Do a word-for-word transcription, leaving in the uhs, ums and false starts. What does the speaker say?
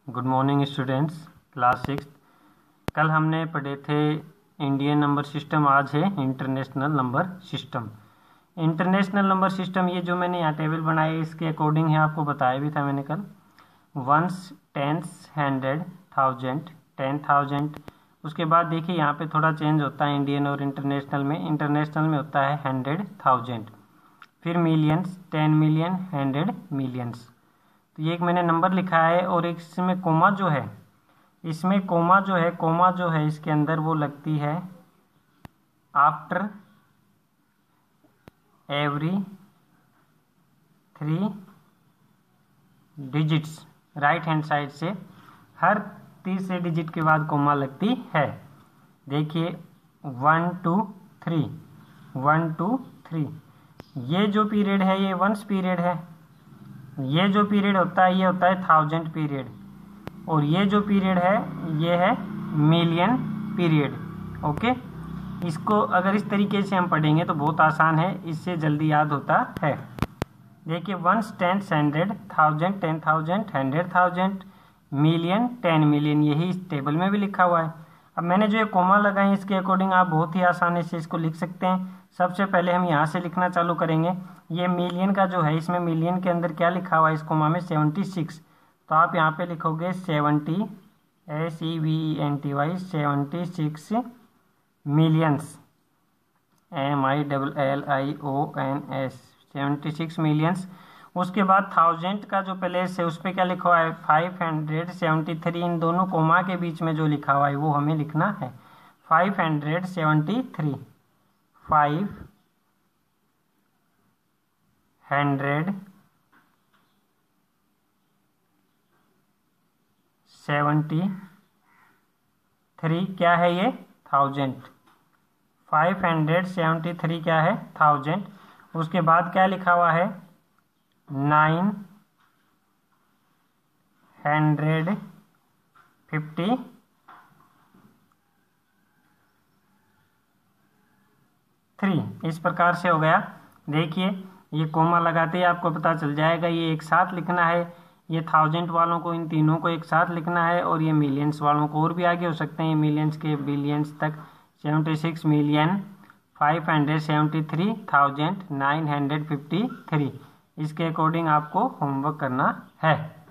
Good morning students, class six. कल हमने पढ़े थे इंडियन नंबर सिस्टम, आज है international number system. International number system ये जो मैंने यहाँ टेबल बनाई इसके अकॉर्डिंग है, आपको बताया भी था मैंने कल। Ones, tens, hundred, thousand, ten thousand. उसके बाद देखिए यहाँ पे थोड़ा चेंज होता है इंडियन और इंटरनेशनल में। इंटरनेशनल में होता है हंड्रेड, थाउजेंड, फिर millions, ten million, hundred millions. तो ये एक मैंने नंबर लिखा है और एक इसमें कोमा जो है, इसमें कोमा जो है कोमा जो है इसके अंदर वो लगती है after every three digits. Right hand side से हर तीसरे डिजिट के बाद कोमा लगती है। देखिए one two three, one two three. ये जो पीरियड है ये वंस पीरियड है। ये जो पीरियड होता है ये होता है थाउजेंड पीरियड, और ये जो पीरियड है ये है मिलियन पीरियड। ओके, इसको अगर इस तरीके से हम पढ़ेंगे तो बहुत आसान है, इससे जल्दी याद होता है। देखिए ones, tens, hundred, thousand, ten thousand, hundred thousand, million, ten million. यही इस टेबल में भी लिखा हुआ है। अब मैंने जो ये कोमा लगाई इसके अकॉर्डिंग आप बहुत ही आसानी से इसको लिख सकते हैं। सबसे पहले हम यहाँ से लिखना चालू करेंगे। ये मिलियन का जो है, इसमें मिलियन के अंदर क्या लिखा हुआ है इस कोमा में, सेवेंटी सिक्स। तो आप यहाँ पे लिखोगे seventy, S E V E N T Y, seventy six millions, M I double L I O N S, seventy six millions. उसके बाद थाउजेंड का जो प्लेस है उस पर क्या लिखा हुआ है, फाइव हंड्रेड सेवेंटी थ्री। इन दोनों कोमा के बीच में जो लिखा हुआ है वो हमें लिखना है, five hundred seventy three, five hundred seventy three. क्या है ये, thousand. Five hundred seventy three क्या है, थाउजेंड। उसके बाद क्या लिखा हुआ है, नाइन हंड्रेड फिफ्टी थ्री। इस प्रकार से हो गया। देखिए ये कोमा लगाते ही आपको पता चल जाएगा ये एक साथ लिखना है। ये थाउजेंड वालों को, इन तीनों को एक साथ लिखना है, और ये मिलियंस वालों को और भी आगे हो सकते हैं, ये मिलियंस के बिलियंस तक। Seventy six million, five hundred seventy three thousand, nine hundred fifty three. इसके अकॉर्डिंग आपको होमवर्क करना है।